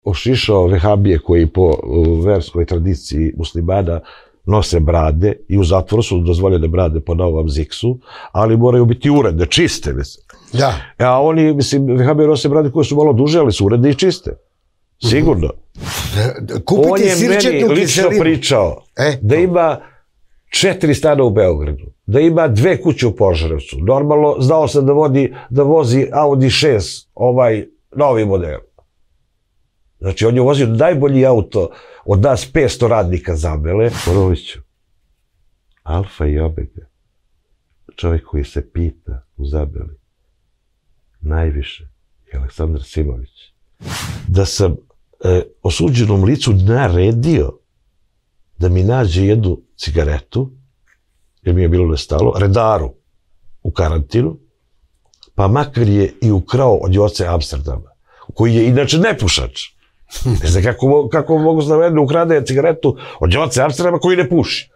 ošišao vehabije koji po verskoj tradiciji muslimana nose brade i u zatvoru su dozvoljene brade po novom ziksu, ali moraju biti uredne, čiste, mislim. Da. A oni, mislim, vehabije nose brade koje su malo duže, ali su uredne i čiste. Sigurno. On je meni lično pričao da ima 4 stana u Beogradu, da ima 2 kuće u Požarevcu. Normalno, znao sam da vozi Audi 6, ovaj novi model. Znači, on je vozio najbolji auto od nas 500 radnika Zabele. Boroviću, alfa i omega, čovjek koji se pita u Zabeli najviše je Aleksandar Simović. Da sam osuđenom licu naredio da mi nađe jednu cigaretu, jer mi je bilo nestalo, redaru u karantinu, pa makar je i ukrao od Joce Amsterdama, koji je inače nepušač. Ne znam kako mogu znameniti da ukrade cigaretu od Joce Amsterdama koji ne puši.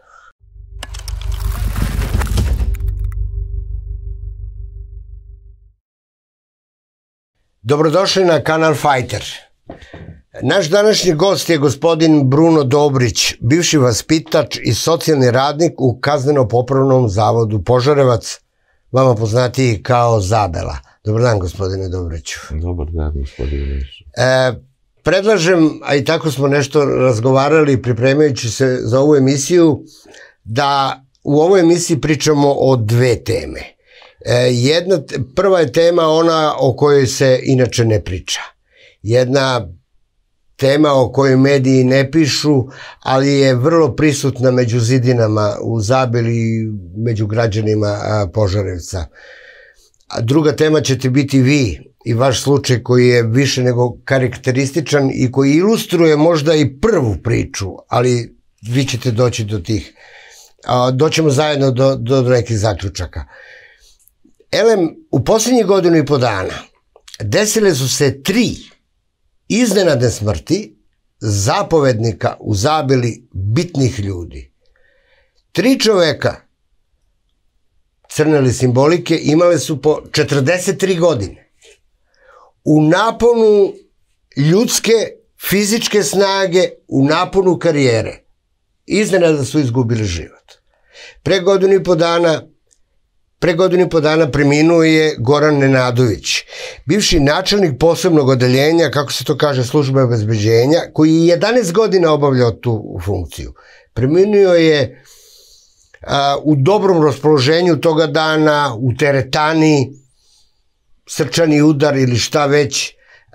Dobrodošli na kanal Fighter. Naš današnji gost je gospodin Bruno Dobrić, bivši vaspitač i socijalni radnik u Kazneno-popravnom zavodu Požarevac, vama poznatiji kao Zabela. Dobar dan, gospodine Dobriću. Dobar dan, gospodine. Predlažem, a i tako smo nešto razgovarali pripremajući se za ovu emisiju, da u ovoj emisiji pričamo o 2 teme. Prva je tema ona o kojoj se inače ne priča. Jedna tema o kojoj mediji ne pišu, ali je vrlo prisutna među zidinama u Zabeli i među građanima Požarevca. A druga tema ćete biti vi i vaš slučaj koji je više nego karakterističan i koji ilustruje možda i prvu priču, ali vi ćete doći do tih. Doćemo zajedno do nekih zaključaka. Elem, u posljednjih 1,5 dana desile su se 3 iznenadne smrti zapovednika u Zabeli bitnih ljudi. 3 čoveka, crne li simbolike, imale su po 43 godine. U naponu ljudske, fizičke snage, u naponu karijere. Iznenada su izgubili život. Pre godinu i po dana preminuo je Goran Nenadović, bivši načelnik posebnog odeljenja, kako se to kaže, službe obezbeđenja, koji je 11 godina obavljao tu funkciju. Preminuo je u dobrom raspoloženju toga dana, u teretani, srčani udar ili šta već.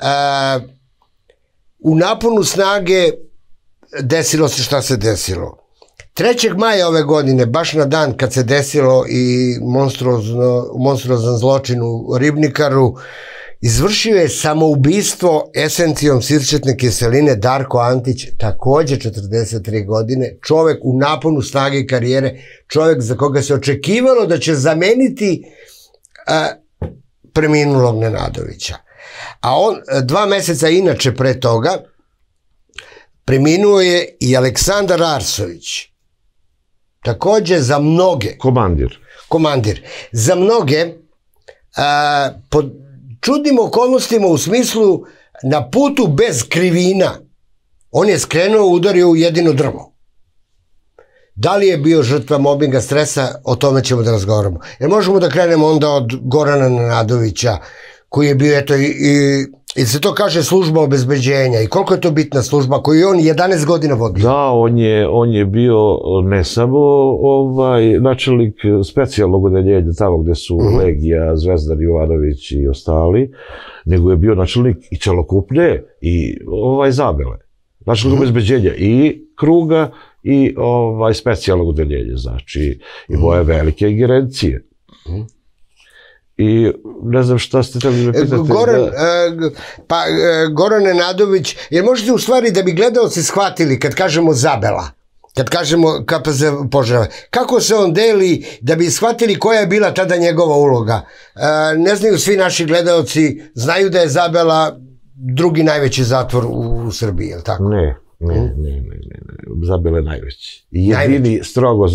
U naponu snage desilo se šta se desilo. 3. maja ove godine, baš na dan kad se desilo i monstruozan zločin u Ribnikaru, izvršio je samoubistvo esencijom sirćetne kiseline Darko Antić, takođe 43 godine, čovek u naponu snage i karijere, čovek za koga se očekivalo da će zameniti preminulog Nenadovića. A on 2 meseca inače pre toga preminuo je i Aleksandar Arsović. Takođe za mnoge... Komandir. Za mnoge, pod čudnim okolnostima u smislu na putu bez krivina, on je skrenuo, udario u jedino drvo. Da li je bio žrtva mobinga, stresa, o tome ćemo da razgovaramo. Jer možemo da krenemo onda od Gorana Nenadovića, koji je bio, eto, i se to kaže služba obezbeđenja, i koliko je to bitna služba koju je on 11 godina vodio? Da, on je bio ne samo načelnik specijalnog odeljenja tamo gde su Legija, Zvezdar Jovanović i ostali, nego je bio načelnik i celokupne i Zabele. Načelnik obezbeđenja i kruga i specijalnog odeljenja, znači imao je velike ingerencije. I ne znam šta ste trebali me pitati. Goran Nenadović, jer možete u stvari da bi gledaoci shvatili kad kažemo Zabela, kad kažemo KPZ Požarevac, kako se on deli, da bi shvatili koja je bila tada njegova uloga. Ne znaju svi naši gledaoci, znaju da je Zabela drugi najveći zatvor u Srbiji, je li tako? Ne. Zabele najveći. Jedini strogo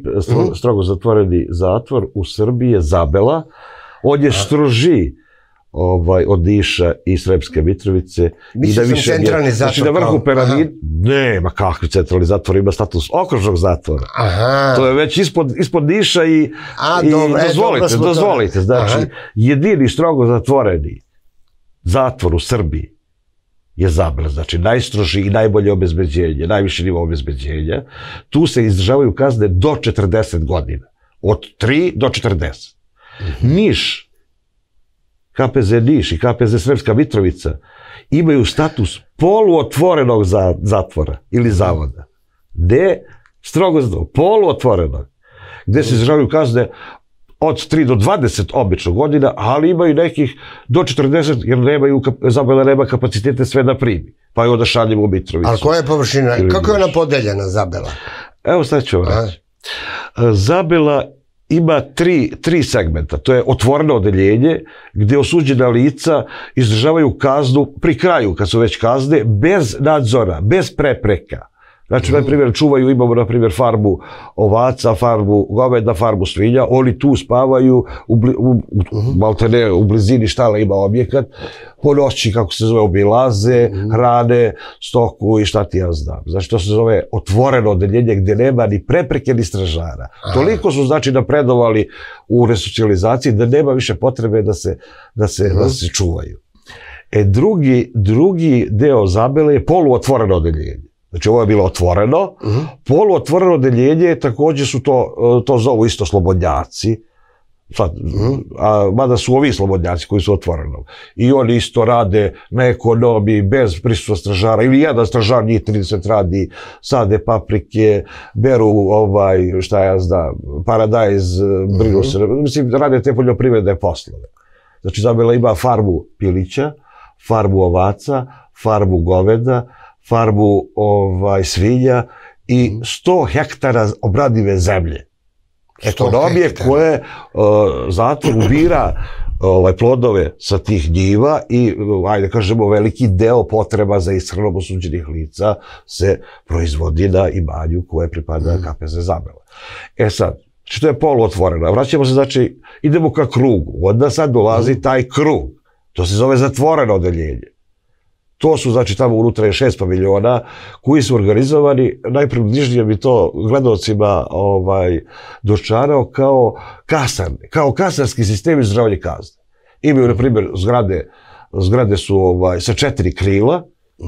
zatvoreni zatvor u Srbiji je Zabela. On je stroži od Niša i Sremske Mitrovice. Mislim sam centralni zatvor. Znači na vrhu piramide, nema kakvi centralni zatvor, ima status okružnog zatvora. To je već ispod Niša i dozvolite, znači jedini strogo zatvoreni zatvor u Srbiji je Zabela, znači najstroži i najbolje obezbeđenje, najviši nivo obezbeđenja. Tu se izdržavaju kazne do 40 godina, od 3 do 40. Niš, KPZ Niš i KPZ Sremska Mitrovica imaju status poluotvorenog zatvora ili zavoda. Gde? Strogo poluotvorenog. Gde se izdržavaju kazne od 3 do 20 obično godina, ali imaju nekih do 40, jer Zabela nema kapacitete sve da primi. Pa je onda šaljemo u Mitrovicu. Ali koja je površina? Kako je ona podeljena, Zabela? Evo sad ću vam reći. Zabela ima tri segmenta. To je otvoreno odeljenje gdje osuđena lica izdržavaju kaznu pri kraju, kad su već kazne, bez nadzora, bez prepreka. Znači, na primjer, imamo, na primjer, farmu ovaca, farmu goveda, farmu svinja, oni tu spavaju, maltene u blizini štala ima objekat, po noći, kako se zove, obilaze, hrane, stoku i šta ti ja znam. Znači, to se zove otvoreno odeljenje gdje nema ni prepreke ni stražara. Toliko su, znači, napredovali u resocijalizaciji da nema više potrebe da se čuvaju. Drugi deo Zabele je poluotvoreno odeljenje. Znači, ovo je bilo otvoreno. Poluotvoreno odeljenje, također su to zovu isto slobodnjaci, mada su ovi slobodnjaci koji su otvoreno. I oni isto rade na ekonomiji, bez prisustva stražara, ili jedan stražar, njih 30 radi, sade paprike, beru, šta ja znam, paradajz, brinu se, mislim, rade te poljoprivredne poslove. Znači, Zabela ima farmu pilića, farmu ovaca, farmu goveda, farmu svinja i 100 hektara obradive zemlje. Ekonomije koje zatvor ubira plodove sa tih njiva i, ajde kažemo, veliki deo potreba za ishranom osuđenih lica se proizvodi na imanju koje pripada KPZ Zabela. Sad, što je poluotvoreno? Vraćamo se, znači, idemo ka krugu. Onda sad dolazi taj krug. To se zove zatvoreno odeljenje. To su, znači, tamo unutra je 6 paviljona koji su organizovani, najpribližnije bi to gledalcima dočarao kao kasarski sistem izdržavanja kazne. Imaju, na primjer, zgrade su sa 4 krila,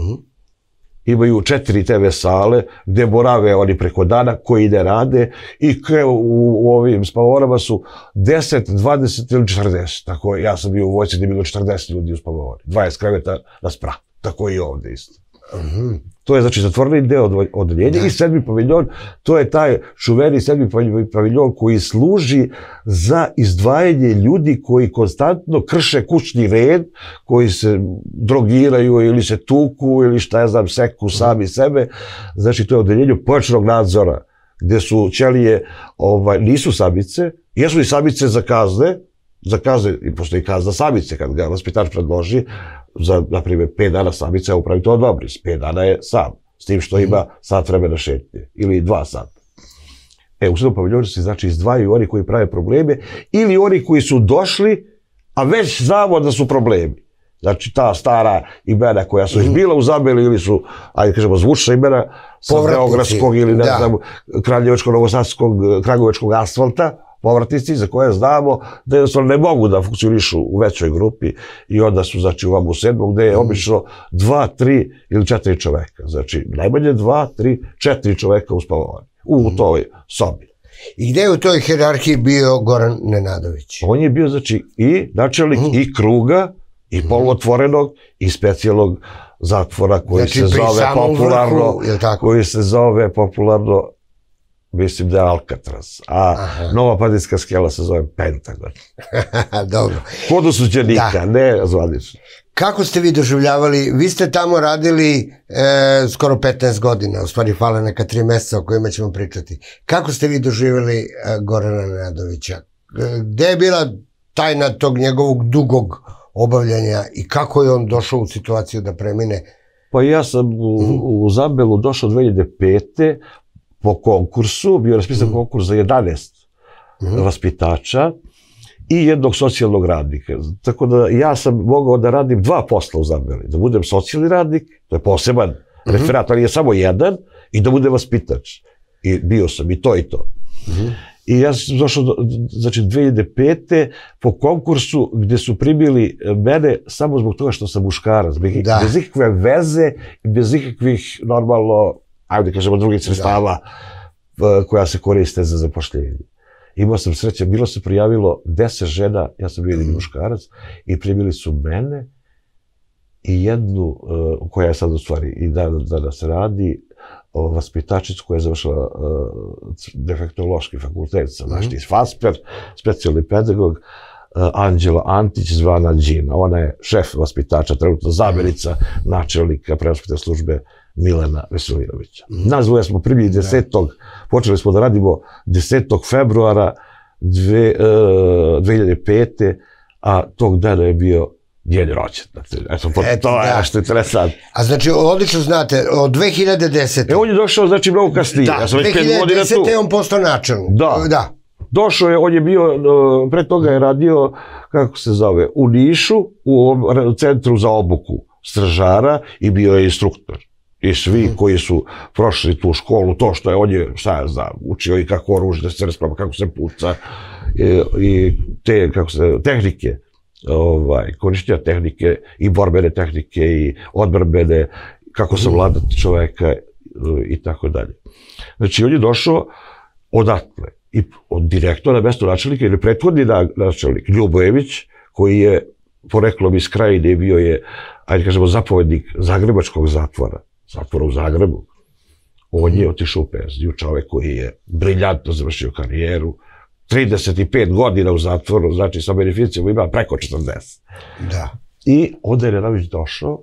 imaju 4 TV sale gde borave oni preko dana koji ne rade i u ovim spavaonama su 10, 20 ili 40. Tako, ja sam bio u vojsci gde je bilo 40 ljudi u spavaoni, 20 kreveta na sprat. Tako i ovdje isto. To je, znači, zatvoreni deo odeljenja i 7. paviljon, to je taj čuveni 7. paviljon koji služi za izdvajanje ljudi koji konstantno krše kućni red, koji se drogiraju ili se tuku ili šta ja znam, seku sami sebe. Znači, to je odeljenje pojačanog nadzora, gde su ćelije, nisu samice, jesu i samice za kazne, i postoji kazna samice kad ga vaspitač predloži, za, na primjer, 5 dana samica upravi to odobri, 5 dana je sam, s tim što ima sat vremena šetnje, ili 2 sata. U 7. paviljonu se, znači, izdvajaju oni koji prave probleme, ili oni koji su došli, a već znamo da su problemi. Znači, ta stara imena koja su bila u Zabeli, ili su, ajde kažemo, zvučna imena, sa beogradskog ili, ne znam, kraljevačko-novosadskog, kragujevačkog asfalta, povratnici za koje znamo da jednostavno ne mogu da funkcionišu u većoj grupi i onda su, znači, u 7. gde je obično 2, 3 ili 4 čoveka. Znači, najmanje 2, 3, 4 čoveka u spavaoni, u toj sobi. I gde je u toj hijerarhiji bio Goran Nenadović? On je bio, znači, i načelnik i kruga, i poluotvorenog, i specijalnog zatvora koji se zove popularno, mislim da je Alcatraz, a Nova Padinska skela se zove Pentagon. Dobro. Kod osuđenika, ne zvanično. Kako ste vi doživljavali, vi ste tamo radili skoro 15 godina, u stvari fale neka 3 meseca o kojima ćemo pričati. Kako ste vi doživjeli Gorana Nenadovića? Gde je bila tajna tog njegovog dugog obavljanja i kako je on došao u situaciju da premine? Pa ja sam u Zabelu došao 2005. po konkursu, bio je raspisan konkurs za 11 vaspitača i jednog socijalnog radnika. Tako da ja sam mogao da radim 2 posla u Zabeli. Da budem socijalni radnik, to je poseban referat, ali je samo jedan, i da budem vaspitač. I bio sam i to i to. I ja sam došao, znači 2005. po konkursu gdje su primili mene samo zbog toga što sam muškarac, bez ikakve veze i bez ikakvih normalno, ajde kažemo, drugih sredstava koja se koriste za zapošljenje. Imao sam sreće, bilo se prijavilo 10 žena, ja sam bio jedini muškarac, i primili su mene i jednu, koja je sad u stvari i danas radi, vaspitačicu koja je završila defektološki fakultet sa našti iz FASPER, specijalni pedagog, Anđela Antić, zvana Đina. Ona je šef vaspitača, trenutno zamenica načelnika prevaspitne službe Milena Veselinovića. Nas dvoje smo primili 10. počeli smo da radimo 10. februara 2005. a tog dana je bio njen rođendan. Eto, to je što je interesantno. A znači, odlično znate, od 2010. On je došao, znači, mnogo kasnije. Da, 2010. je on postao načelnik. Da. Došao je, on je bio, pre toga je radio, kako se zove, u Nišu, u centru za obuku stražara, i bio je instruktor. I svi koji su prošli tu školu, to što je, on je, šta ja znam, učio i kako oružje se rasprava, kako se puca, i te, kako se, tehnike, korištenja tehnike i borbene tehnike i odbrambene, kako savladati čoveka i tako dalje. Znači, on je došao odatle i od direktora na mesto načelnika ili prethodni načelnik Ljubojević, koji je poreklom iz Krajine, bio je, ajde kažemo, zapovednik Zagrebačkog zatvora u Zagrebu. On je otišao u penziju, čovek koji je briljantno završio karijeru, 35 godina u zatvoru, znači sa beneficijom ima preko 40. Da. I onda je Nenadić došao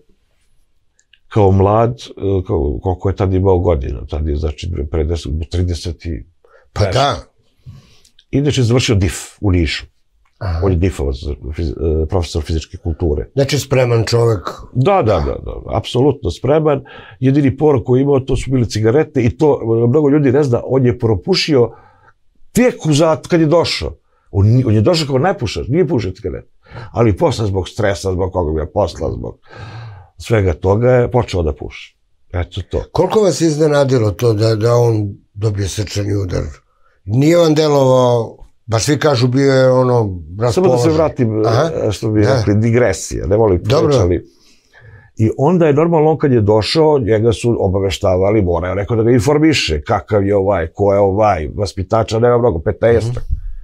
kao mlad, koliko je tad imao godina, tad je znači pre 30 i... Pa da. Inače je završio DIF u Nišu. On je DIF-ovac, profesor fizičke kulture. Znači spreman čovek. Da, apsolutno spreman. Jedini porok koji je imao, to su bile cigarete, i to mnogo ljudi ne zna, on je propušio tek kad je došao. On je došao kao nepušač, nije pušio cigarete. Ali posle zbog stresa, zbog koga je posla, zbog svega toga je počeo da puši. Eto to. Koliko vas je iznenadilo to da on dobije srčani udar? Nije on delovao, baš svi kažu bio je ono raspoložen. Samo da se vratim, što bi rekli, digresija, ne volim pričali. I onda je normalno, on kad je došao, njega su obaveštavali, mora je neko da ga informiše, kakav je ovaj, ko je ovaj, vaspitača nema mnogo, 15.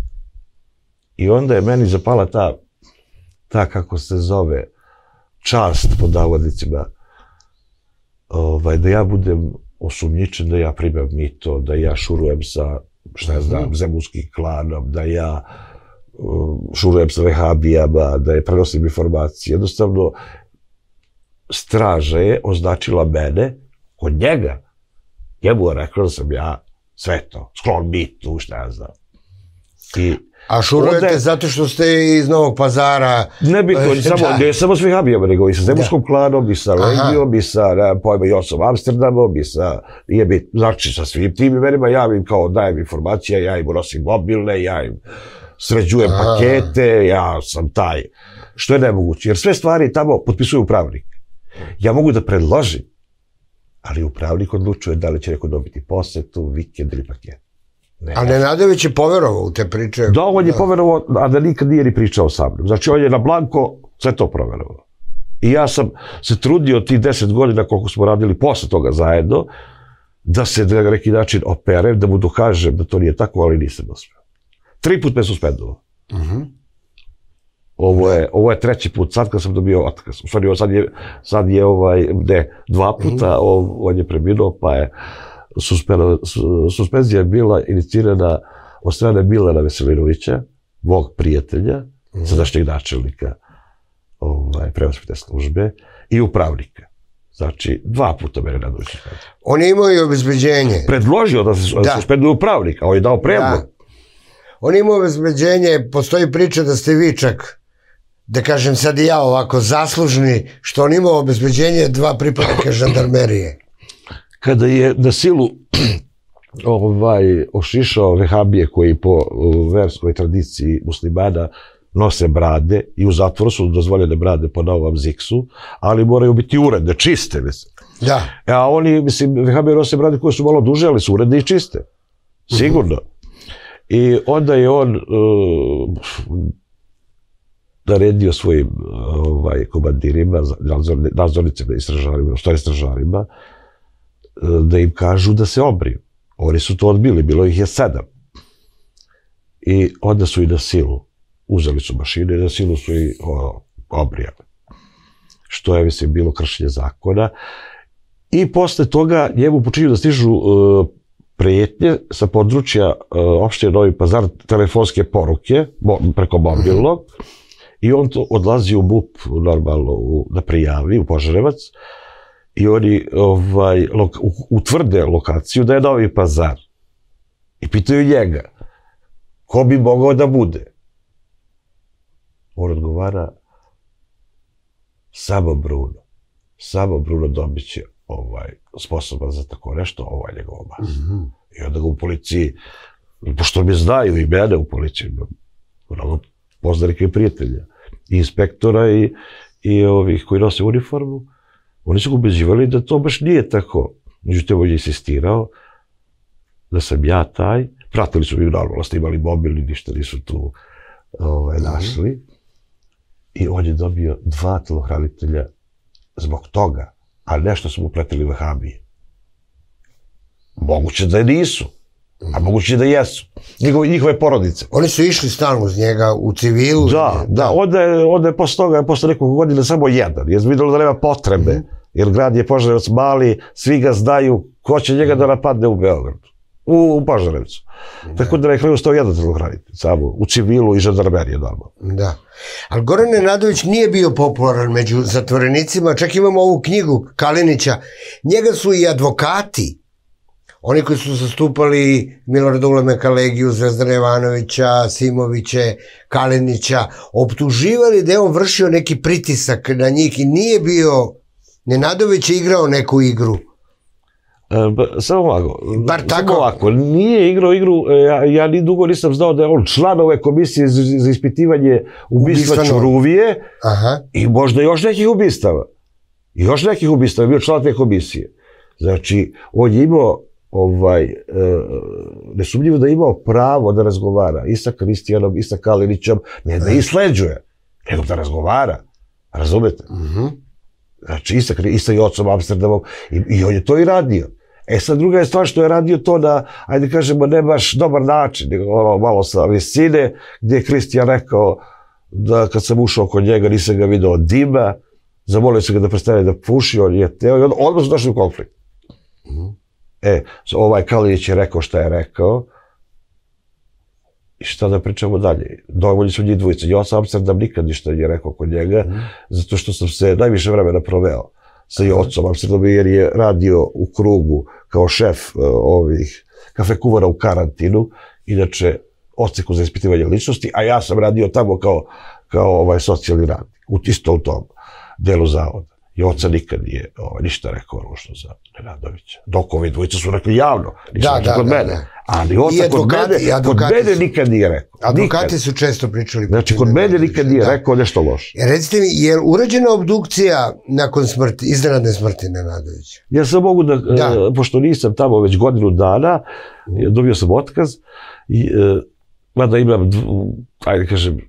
I onda je meni zapala ta, kako se zove, čast, pod navodnicima, da ja budem osumnjičen, da ja primam mito, da ja šurujem sa, šta ja znam, zemunskim klanom, da ja šurujem sa vehabijama, da je prenosim informacije. Jednostavno, straža je označila mene kod njega. Njemu je rekao da sam ja sve to, sklon mitu, šta ja znam. A šurujete zato što ste iz Novog Pazara? Ne samo s vehabijama, nego i sa zemunskom klanom, i sa Legijom, i sa Josom Amsterdamom, i sa, znači sa svim tim imenima, ja im kao dajem informacije, ja im unosim mobilne, ja im sređujem pakete, ja sam taj, što je nemoguće, jer sve stvari tamo potpisuju upravnik. Ja mogu da predložim, ali upravnik odlučuje da li će neko dobiti posetu, vikend ili paket. A Nenadović je poverovao u te priče? Da, on je poverovao, a da nikad nije ni pričao sa mnom. Znači, on je na blanko sve to proverovao. I ja sam se trudio tih 10 godina koliko smo radili posle toga zajedno, da se na neki način operem, da mu dokažem da to nije tako, ali nisam uspeo. 3 put me suspendovao. Ovo je 3. put, sad kad sam dobio otkaz. U stvari, sad je 2 puta, on je preminuo, pa je suspenzija bila inicirana od strane Milena Veselinovića, mog prijatelja, sadašnjeg načelnika prevaspitne službe, i upravnika. Znači, 2 puta mene Nenadović suspendio. On je imao i obezbeđenje. Predložio da se suspenduje upravnika, on je dao predlog. On je imao obezbeđenje, postoji priča da ste vi čak, da kažem sad i ja ovako, zaslužni, što on imao obezbeđenje 2 pripadnika žandarmerije. Kada je na silu ošišao vehabije koji po verskoj tradiciji muslimana nose brade i u zatvoru su dozvoljene brade po novom ziksu, ali moraju biti uredne, čiste, mislim. Da. A oni, mislim, vehabije nose brade koje su malo duže, ali su uredne i čiste. Sigurno. I onda je on naredio svojim komandirima, nadzornicima i stražarima, da im kažu da se obriju. Oni su to odbili, bilo ih je 7. I onda su i na silu, uzeli su mašine i na silu su i obrijali. Što je, mislim, bilo kršenje zakona. I posle toga njemu počinju da stižu prijetnje sa područja opštine Novi Pazar, telefonske poruke preko mobilnog, i on to odlazi u MUP normalno da prijavi u Požarevac i oni utvrde lokaciju da je Novi Pazar i pitaju njega ko bi mogao da bude. On odgovara samo Bruno. Samo Bruno Dobić je sposoban za tako nešto, ovo je njegova masa. I onda ga u policiji, pošto mi znaju i mene u policiji, mnogo poznanika i prijatelja, i inspektora i ovih koji nose uniformu, oni su ga ubeđivali da to baš nije tako. Međutim, on je insistirao da sam ja taj, pratili su mi normalno, snimali mobil i ništa nisu tu našli, i on je dobio 2 telohranitelja zbog toga, a nešto su mu pletili vehabije. Moguće da nisu, a moguće da jesu. Njihove porodice. Oni su išli stalno uz njega u civilu. Da. Onda je posle toga, posle nekog godina, samo jedan. Jer vidjelo da nema potrebe. Jer grad je Požarevac mali, svi ga znaju ko će njega da napadne u Beogradu. U Požarevcu. Tako da je kraju 101 telohranitelj. Samo u civilu i žandarmerije normalno. Da. Ali Goran Nenadović nije bio popularan među zatvorenicima. Čak imamo ovu knjigu Kalinića. Njega su i advokati, oni koji su zastupali Milorada Ulemeka Legiju, Zvezdana Jovanovića, Simoviće, Kalinića, optuživali da je on vršio neki pritisak na njih i nije bio, Nenadović je igrao neku igru. Samo ovako, nije igrao igru, ja ni dugo nisam znao da je on član ove komisije za ispitivanje ubistva Ćuruvije i možda još nekih ubistava. Još nekih ubistava je bio član te komisije. Znači, on je imao nesumnjivo da je imao pravo da razgovara i sa Kristijanom i sa Kalinićem, ne da isleđuje, nego da razgovara. Razumete? Znači, i sa Jocom Amsterdamom, i on je to i radio. Sad druga je stvar što je radio to na, ajde kažemo, ne baš dobar način, nego malo sa visine, gdje je Kristijan rekao da kad sam ušao kod njega nisam ga vidio od dima, zamolio se ga da prestane da puši, on je teo i odmah su došli u konflikt. Kalinić je rekao šta je rekao i šta da pričamo dalje. Dovoljni su njih dvojica. Joca Amsterdam nikad ništa nije rekao kod njega, zato što sam se najviše vremena proveo sa Jocom Amsterdamom, jer je radio u krugu kao šef ovih kafekuvara u karantinu, inače odseku za ispitivanje ličnosti, a ja sam radio tamo kao socijalni radnik, isto u tom delu zavoda. Joca nikad nije ništa rekao ružno za Nenadovića. Dok ovi dvojice su rekli javno, ništa rekli kod mene. Ali Joca kod mene nikad nije rekao. Advokati su često pričali. Znači, kod mene nikad nije rekao nešto loše. Recite mi, je urađena obdukcija nakon smrti, iznenadne smrti Nenadovića? Ja sam mogu da, pošto nisam tamo već godinu dana, dobio sam otkaz, mada imam, ajde kažem,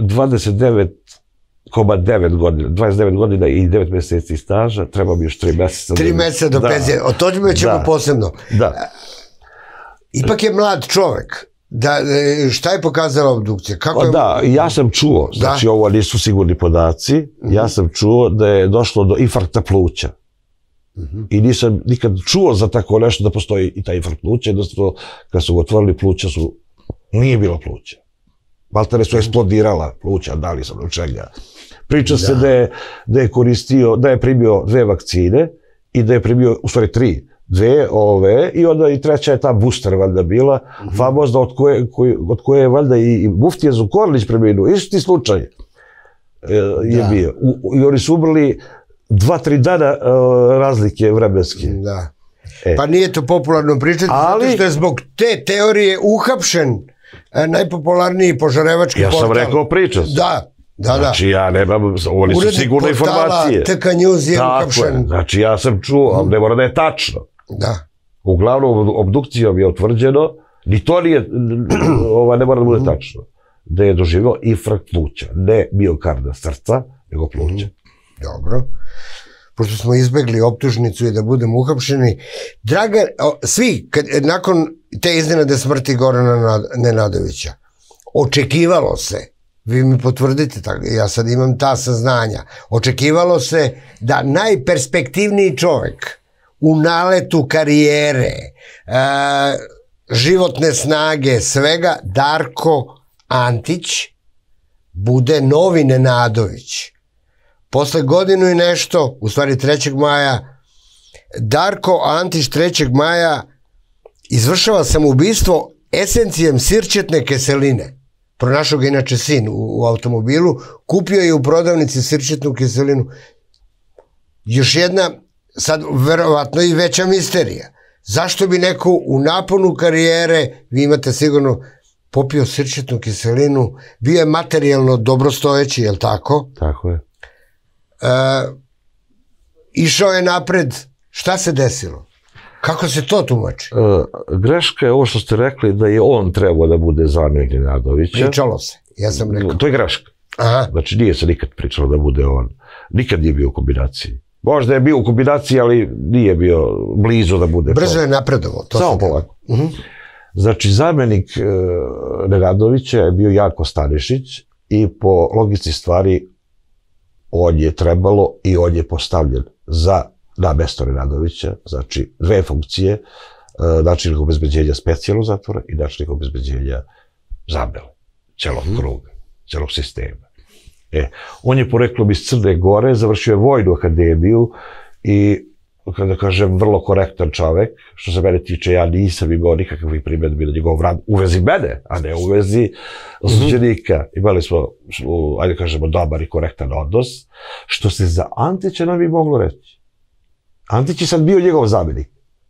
29 godina i 9 meseci staža, treba mi još 3 meseca. 3 meseca do penzije, o tome ćemo posebno. Da. Ipak je mlad čovek. Šta je pokazala obdukcija? Da, ja sam čuo, znači ovo nisu sigurni podaci, ja sam čuo da je došlo do infarkta pluća. I nisam nikad čuo za tako nešto da postoji i taj infarkt pluća, jednostavno kad su otvorili pluća nije bilo pluća. Maltene su eksplodirala pluća, da li sam od čega. Priča se da je koristio, da je primio 2 vakcine i da je primio, u stvari 3, 2 ove, i onda i 3. je ta booster valjda bila, famozna, od koje je valjda i muftija Zukorlić preminuo, isti slučaj je bio. I oni su umrli 2-3 dana razlike vremenske. Da. Pa nije to popularno pričati, zato što je zbog te teorije uhapšen najpopularniji požarevački portal. Ja sam rekao priča. Da. Znači ja nemam, oni su sigurne informacije. Urednik portala TK News je uhapšen. Znači ja sam čuo, ali ne mora da je tačno. Da. Uglavnom, obdukcijom je utvrđeno, ni to nije, ne mora da bude tačno, da je doživio infarkt pluća. Ne miokarda srca, nego pluća. Dobro. Pošto smo izbegli optužnicu i da budemo uhapšeni, Dragan, svi, nakon te iznenade smrti Gorana Nenadovića, očekivalo se, vi mi potvrdite, ja sad imam ta saznanja, očekivalo se da najperspektivniji čovek u naletu karijere, životne snage, svega, Darko Antić, bude novi Nenadović. Posle godinu i nešto, u stvari 3. maja, Darko Antić 3. maja izvršava samoubistvo esencijem sirćetne kiseline. Pronašao ga inače sin u automobilu, kupio je u prodavnici sirćetnu kiselinu. Još jedna, sad verovatno i veća misterija. Zašto bi neko u naponu karijere, vi imate sigurno, popio sirćetnu kiselinu, bio je materijalno dobrostojeći, je li tako? Tako je. Išao je napred, šta se desilo? Kako se to tumači? Greška je ovo što ste rekli da je on trebao da bude zamenik Nenadovića. Pričalo se, ja sam rekao. To je greška. Znači nije se nikad pričalo da bude on. Nikad nije bio u kombinaciji. Možda je bio u kombinaciji, ali nije bio blizu da bude. Brzo je napredovao. Samo polako. Znači zamenik Nenadovića je bio Janko Stanišić i po logici stvari on je trebalo i on je postavljen na mesto Nenadovića, znači 2 funkcije, načelnik obezbeđenja specijalnog zatvora i načelnik obezbeđenja zabele, celog kruga, celog sistema. On je poreklom iz Crne Gore, završio je Vojnu akademiju i, kada kažem, vrlo korektan čovek, što se mene tiče, ja nisam imao nikakvih primjedbi na njegov rad u vezi mene, a ne u vezi osuđenika. Imali smo, ajde kažemo, dobar i korektan odnos, što se za Antića nam bi moglo reći. Antić je sad bio njegov zamenik.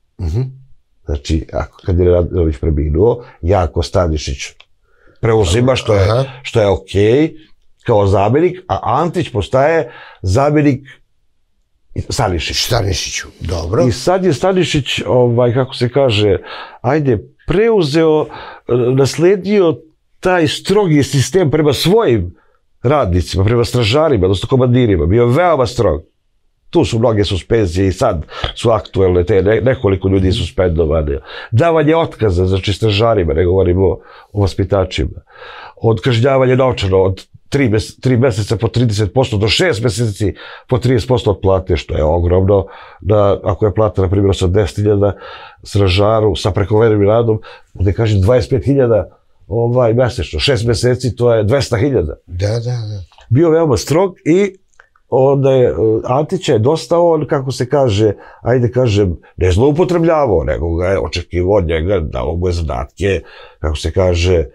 Znači, kad je Nenadović preminuo, Janko Stanišić preuzima, što je okej, kao zamenik, a Antić postaje zamenik Stanišiću, dobro. I sad je Stanišić, kako se kaže, preuzeo, nasledio taj strogi sistem prema svojim radnicima, prema stražarima, odnosno komandirima, bio veoma strog. Tu su mnoge suspenzije i sad su aktuelne, nekoliko ljudi suspendovane. Davanje otkaza, znači stražarima, ne govorimo o vaspitačima. Od kažnjavanja novčano, od 3 meseca po 30% do 6 meseci po 30% od plate, što je ogromno. Ako je plata, na primjer, 80.000 stražaru sa prekovremnim radom, da kažem 25.000 mesečno, 6 meseci, to je 200.000. Da. Bio veoma strog i onda je Antića je dosta on, kako se kaže, ajde kažem, ne zloupotrebljavao, nego ga je očekivao od njega, dao mu je zadatke, kako se kaže,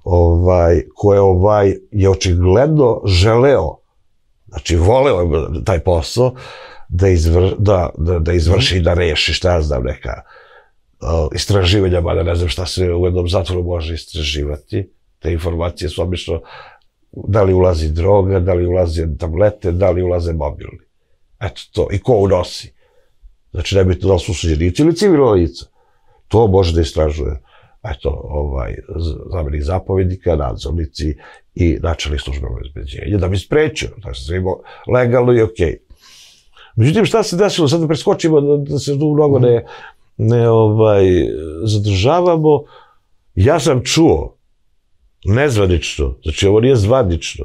koje je očigledno želeo, znači voleo taj posao, da izvrši, da reši, šta ja znam, neka istraživanja, mada ne znam šta se u jednom zatvoru može istraživati. Te informacije su obično da li ulazi droga, da li ulaze tablete, da li ulaze mobilni. Eto to. I ko unosi. Znači, nebitno da li su osuđenici ili civilna lica. To može da istražuje. Eto, zamenik zapovednika, nadzornici i načelnik službe obezbeđenja, da bi sprečio. Znači, sve imao legalno i okej. Međutim, šta se desilo? Sad da preskočimo, da se tu mnogo ne zadržavamo. Ja sam čuo, nezvanično, znači ovo nije zvanično,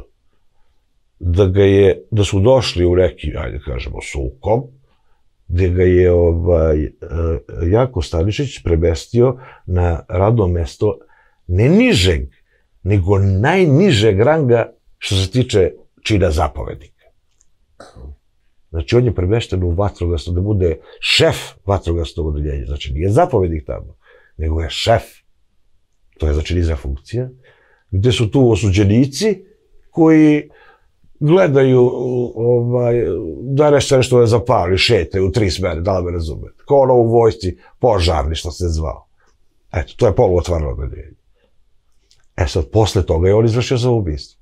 da su došli u neki, ajde kažemo, sukob, gde ga je Janko Stanišić premestio na radno mesto ne nižeg, nego najnižeg ranga što se tiče čina zapovednika. Znači, on je premešten u vatrogasno, da bude šef vatrogasnog odeljenja. Znači, nije zapovednik tamo, nego je šef. To je, znači, niza funkcija. Gde su tu osuđenici koji gledaju da nešto je zapali, šetaju u 3 smene, da li me razumete. Kao ono u vojsci, požarni što se zvao. Eto, to je poluotvoreno odeljenje. Sad, posle toga je on izvršio samoubistvo.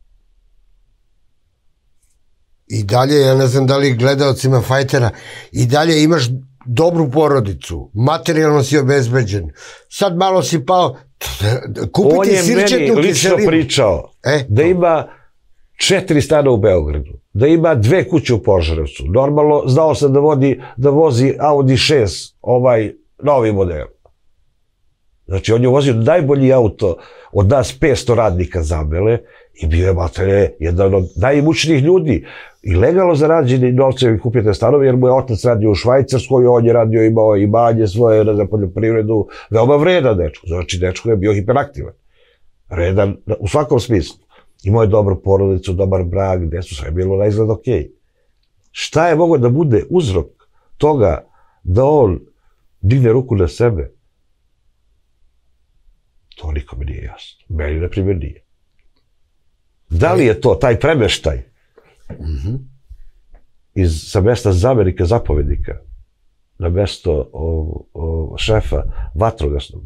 I dalje, ja ne znam da li gledaocima Fajtera, i dalje imaš dobru porodicu, materijalno si obezbeđen, sad malo si pao, kupiti sirćetnu kiselinu. On je meni lično pričao da ima 4 stana u Beogradu, da ima 2 kuće u Požarevcu. Normalno, znao sam da vozi Audi 6, novi model. Znači, on je vozio najbolji auto od nas 500 radnika Zabele i bio je matere jedan od najimućnijih ljudi. I legalno zarađeni novcevi kupio te stanove, jer mu je otac radio u Švajcarskoj, on je radio, imao imanje svoje za poljoprivredu, veoma vredan dečko. Znači, dečko je bio hiperaktivan. Vredan u svakom smislu. Imao je dobru porodicu, dobar brak, decu, sve je bilo na izgled okej. Šta je moglo da bude uzrok toga da on digne ruku na sebe? To nikome nije jasno. Meni, na primjer, nije. Da li je to taj premeštaj sa mesta zamenika zapovednika na mesto šefa vatrogasnog?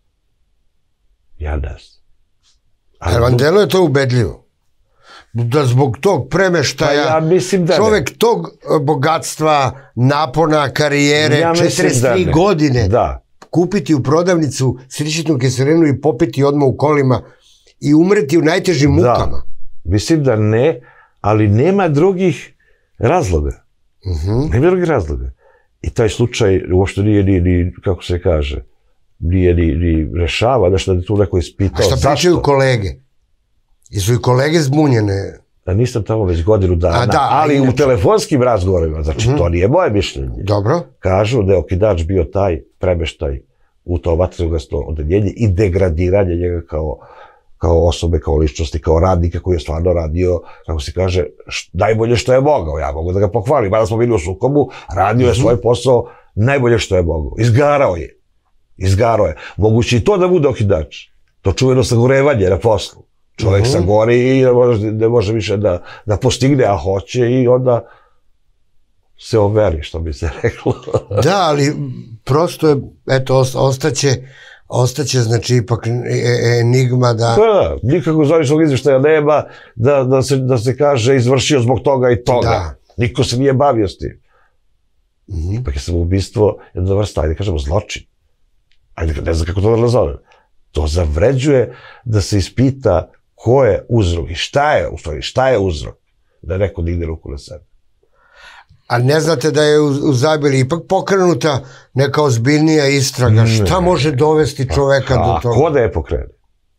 Ja ne znam. Ali vam deluje to ubedljivo? Da zbog tog premeštaja čovek tog bogatstva, napona, karijere, 43 godine kupiti u prodavnicu sirćetnu kiselinu i popiti odmah u kolima i umreti u najtežim mukama? Mislim da ne, ali nema drugih razloga. Nema drugih razloga. I taj slučaj uopšte nije ni, kako se kaže, nije ni rešava, nešto da je tu neko ispitao. A šta pričaju kolege? I su i kolege zbunjene? Nisam tamo već godinu dana, ali u telefonskim razgovorima, znači to nije moje mišljenje. Dobro. Kažu da je okidač bio taj premeštaj u to vatrogasno odeljenje i degradiranje njega kao osobe, kao ličnosti, kao radnika koji je stvarno radio, kako se kaže, najbolje što je mogao. Ja mogu da ga pohvalim, mada smo bili u sukobu, radio je svoj posao najbolje što je mogao. Izgarao je. Moguće i to da bude okidač. To čuveno sagorevanje na poslu. Čovjek sagori i ne može više da postigne, a hoće i onda se overi, što bi se reklo. Da, ali prosto je, eto, ostaće, znači, ipak enigma da... Da, nikako zvaničnog izveštaja nema da se kaže izvršio zbog toga i toga. Niko se nije bavio s tim. Ipak je samoubistvo jedna vrsta, ajde kažemo, zločin. Ajde, ne znam kako to da nazovem. To zavređuje da se ispita ko je uzrok i šta je uzrok da neko digne ruku na sebe. A ne znate da je u Zabeli ipak pokrenuta neka ozbiljnija istraga? Šta može dovesti čoveka do toga? Ko da je pokrene?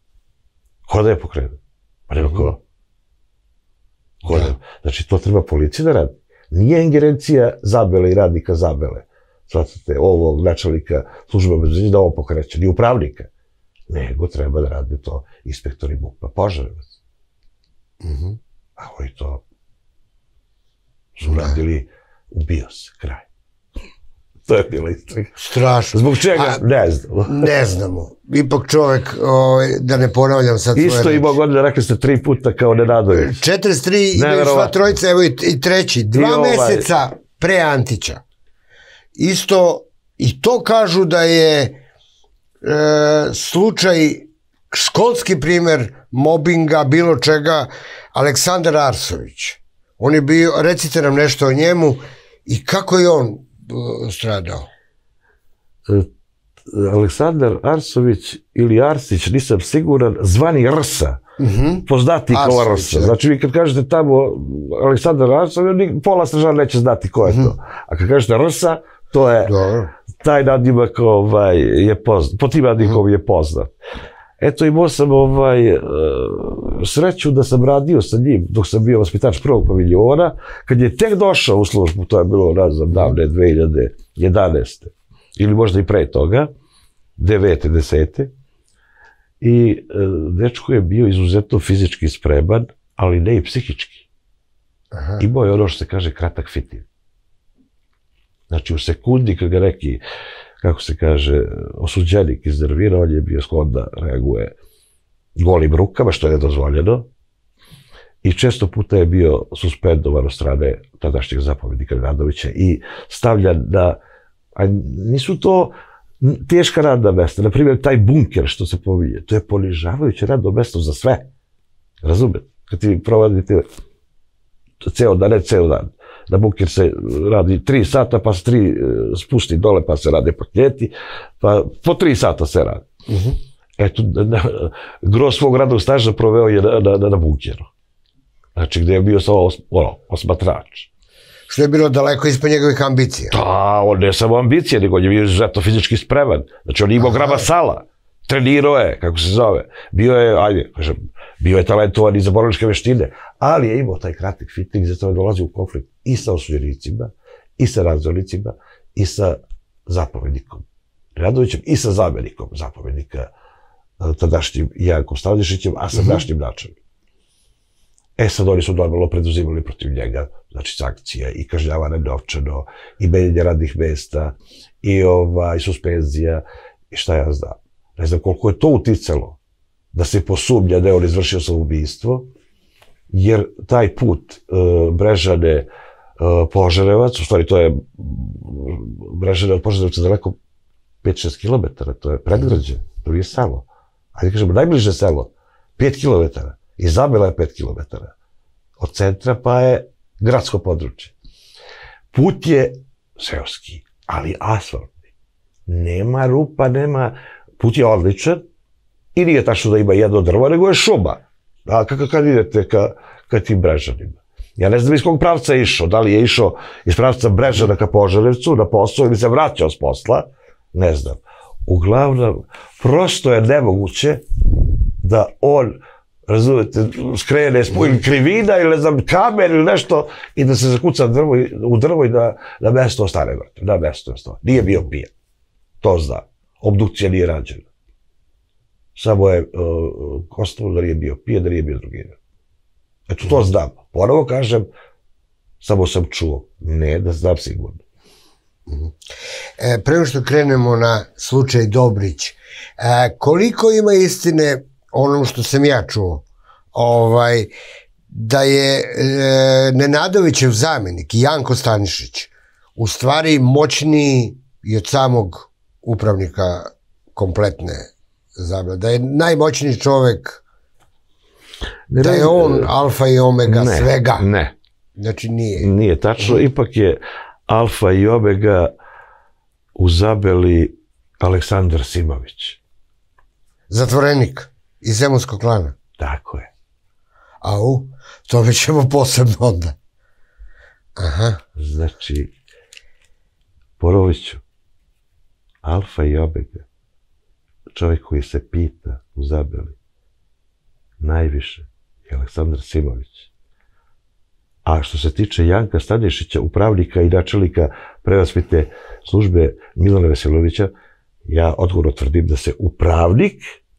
Pa nema ko. Znači, to treba policija da radi. Nije ingerencija Zabele i radnika Zabele. Svatate, ovog načelnika službe obezbeđenja da ovo pokreće, ni upravnika. Nego treba da radi to inspektori MUP-a Požarevac. A oni to su radili, ubio se, kraj. To je bila istraga. Strašno. Zbog čega? Ne znamo. Ne znamo. Ipak čovek, da ne ponavljam sad svoje reči. Isto imao godina, rekli ste 3 puta kao Nenadović. 43 imaju sva trojica, evo i treći. 2 meseca pre Antića. Isto, i to kažu da je slučaj, školski primer mobinga, bilo čega, Aleksandar Arsović. On je bio, recite nam nešto o njemu i kako je on stradao? Aleksandar Arsović ili Arsić, nisam siguran, zvani Rsa, poznati kao Rsa. Znači, vi kad kažete tamo Aleksandar Arsović, pola Stražana neće znati ko je to. A kad kažete Rsa, to je taj nadimak je poznat, po tim nadimkom je poznat. Eto, imao sam sreću da sam radio sa njim dok sam bio vaspitač prvog paviljona, kad je tek došao u službu, to je bilo, ne znam, davne 2011. Ili možda i pre toga, 9. 10. I dečko je bio izuzetno fizički spreman, ali ne i psihički. Imao je ono što se kaže kratak fitilj. Znači, u sekundi kad ga neki, kako se kaže, osuđenik iznervira, on je bio sklon da reaguje golim rukama, što je nedozvoljeno. i često puta je bio suspendovan od strane tadašnjeg zapovjednika Nenadovića i stavljan da, a nisu to teška radna mesta, na primjer taj bunker što se pominje, to je ponižavajuće radno mesto za sve, razumete? Kad ti provodite ceo dan, ne ceo dan, na bunker se radi 3 sata, pa se 3 spusti dole, pa se rade paketi, pa po 3 sata se radi. Eto, gro svog radnog staža proveo je na bunkeru. Znači, gde je bio samo osmatrač. Što je bilo daleko ispod njegovih ambicija. Da, on ne samo ambicije, nego on je bio izuzetno fizički spreman. Znači, on imao grama sala. Trenirao je, kako se zove. Bio je, ajde, kažem, bio je talentovan i za borilačke veštine, ali je imao taj kratak fitting, zato je dolazio u konflikt i sa osuđenicima, i sa nadzornicima, i sa zapovjednikom Nenadovićem, i sa zamenikom zapovjednika tadašnjim Jankom Stanišićem, a sa dašnjim načelnikom. Sad oni su normalno preduzimali protiv njega, znači sankcije i kažnjavane novčano, i menjanje radnih mesta, i suspenzija, i šta ja znam. Ne znam koliko je to uticalo da se posumnja da je on izvršio samoubistvo, jer taj put Brežane Požarevac, u stvari to je Brežane od Požarevca daleko 5-6 kilometara, to je predgrađe, to nije selo. Ajde kažemo, najbliže selo, 5 kilometara. Izabela je 5 kilometara od centra, pa je gradsko područje. Put je seoski, ali asfaltni. Nema rupa, nema... Put je odličan i nije tačno da ima jedno drvo, nego je šuma. A kad idete ka tim Brežanima? Ja ne znam iz kog pravca je išao, da li je išao iz pravca Brežana ka Požarevcu na posao ili se vraćao s posla, ne znam. Uglavnom, prosto je nemoguće da on, razumete, skrene ili krivina ili ne znam, kamen ili nešto i da se zakuca u drvo i da na mesto ostane mrtvo. Na mesto ostane. Nije bio pijan. To zna. Obdukcija nije rađena. Samo je konstatovano da nije bio pijan, da nije bio drugiran. Eto, to znam. Ponovo kažem, samo sam čuo. Ne, da znam sigurno. Prema što krenemo na slučaj Dobrić, koliko ima istine onom što sam ja čuo, da je Nenadovićev zamjenik Janko Stanišić u stvari moćniji i od samog upravnika kompletne zabave, da je najmoćniji čovek, da je on alfa i omega svega. Ne. Znači nije. Nije tačno, ipak je alfa i omega u Zabeli Aleksandar Simović. Zatvorenik iz Zemunskog klana. Tako je. Au, to mi ćemo posebno onda. Aha. Znači, Poroviću, alfa i omega, čovjek koji se pita u Zabeli, najviše je Aleksandar Simović. A što se tiče Janka Stanišića, upravnika i načelnika prevaspitne službe Milana Veselovića, ja odgovorno tvrdim da se upravnik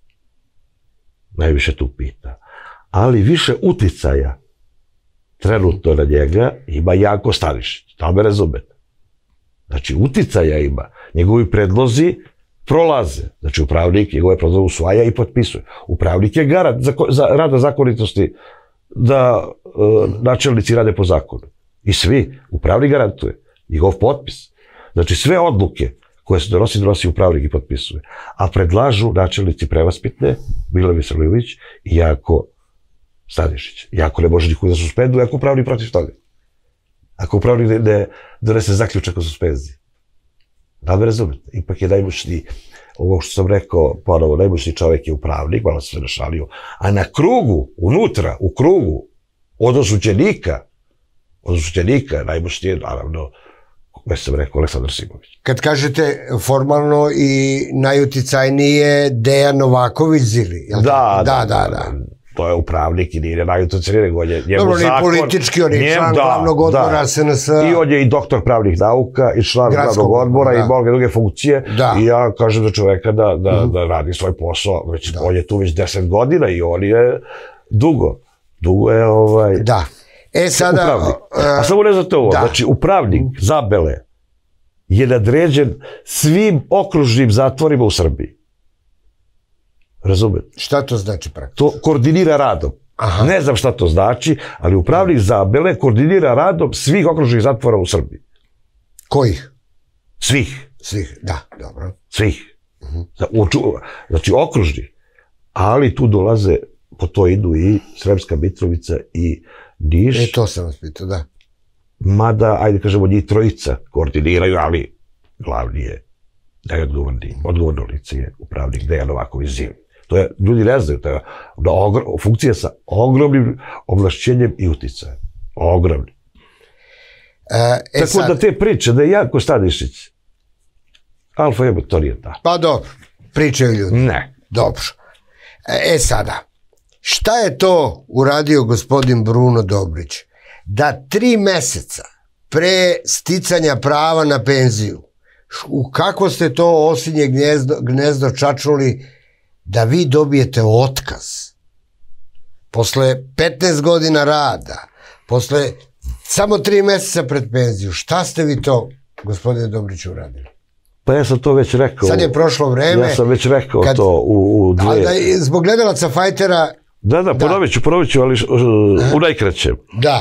najviše tu pita. Ali više uticaja trenutno na njega ima Janko Stanišić. Da me razumete. Znači, uticaja ima. Njegovi predlozi prolaze. Znači, upravnik njegove predloze usvaja i potpisuje. Upravnik je garant za rada zakonitosti da načelnici rade po zakonu. I svi, upravnik garantuje. Njegov potpis. Znači, sve odluke koje se donosi upravnik i potpisuje. A predlažu načelnici prevaspitne, Milan Veselinović i Janko Stanišić. Janko ne može nikoga da suspenduje, ako upravnik protiv toga. Ako upravnik ne donese zaključak o suspenziji. Da me razumete? Ipak je najmoćniji, ovo što sam rekao, ponovo, najmoćniji čovjek je upravnik, malo se našalio, a na krugu, unutra, u krugu, od osuđenika, najmoćniji je, naravno, već sam rekao, Aleksandar Simović. Kad kažete formalno i najuticajniji je Dejan Novaković Zili. Da. To je upravnik i nije najuticajniji, nego je njemu zakon. Dobro, ni politički, on je član glavnog odbora SNS. I on je i doktor pravnih nauka, i član glavnog odbora, i mnoge druge funkcije. I ja kažem za čoveka da radi svoj posao. On je tu već 10 godina i on je dugo. Dugo je upravnik. A samo ne znate ovo, znači upravnik Zabele je nadređen svim okružnim zatvorima u Srbiji. Razumete? Šta to znači praktično? To koordinira radom. Ne znam šta to znači, ali upravnik Zabele koordinira radom svih okružnih zatvora u Srbiji. Kojih? Svih. Svih, da, dobro. Svih. Znači okružnih. Ali tu dolaze, po to idu i Sremska Mitrovica i Niš. To sam vas pitao, da. Mada, ajde kažemo, njih trojica koordiniraju, ali glavni je odgovorno lice je upravnik Dejan Novaković Zili. To je, ljudi ne znaju, to je funkcija sa ogromnim ovlašćenjem i uticajem. Ogromnim. Tako da te priče, da je Janko Stanišić, alfa i omega, to nije tako. Pa dobro, pričaju ljudi. Ne. Dobro. Sada, šta je to uradio gospodin Bruno Dobrić? Da 3 meseca pre sticanja prava na penziju, u kako ste to osinje gnezdo čačnuli da vi dobijete otkaz posle 15 godina rada, posle samo 3 meseca pred penziju. Šta ste vi to, gospodine Dobriću, uradili? Pa ja sam to već rekao. Sad je prošlo vreme. Ja sam već rekao to u dve... Zbog gledalaca Fajtera... Da, ponovit ću, ali u najkraćem. Da.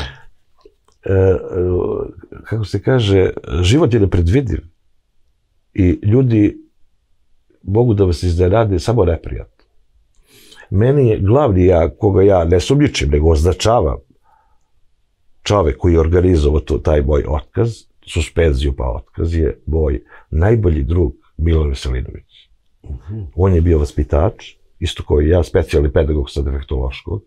Kako se kaže, život je nepredvidiv i ljudi mogu da vas iznenade samo neprijatno. Meni je glavni koga ja ne sumnjičim, nego označavam, čovek koji je organizovao taj moj otkaz, suspenziju pa otkaz, je moj najbolji drug Milan Veselinović. On je bio vaspitač, isto kao i ja, specijalni pedagog sa defektološkog.